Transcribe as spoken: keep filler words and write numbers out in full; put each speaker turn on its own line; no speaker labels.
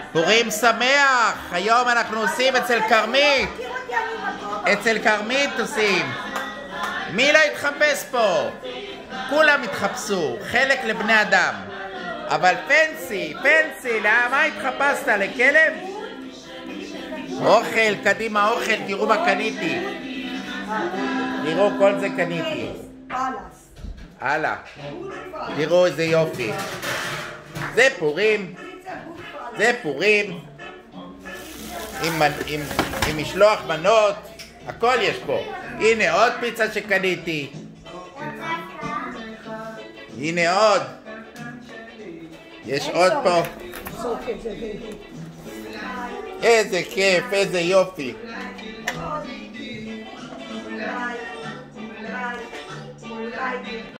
פורים שמח! היום אנחנו עושים אצל כרמית. אצל כרמית עושים. מי לא יתחפש פה? כולם יתחפשו, חלק לבני אדם. אבל פנסי, פנסי, למה התחפשת? לכלב? אוכל, קדימה אוכל, תראו מה קניתי. תראו, כל זה קניתי. הלאה. תראו איזה יופי. זה פורים. זה פורים. עם, עם, עם משלוח מנות. הכל יש פה. הנה עוד פיצה שקניתי. הנה עוד. יש עוד פה. איזה כיף, איזה יופי.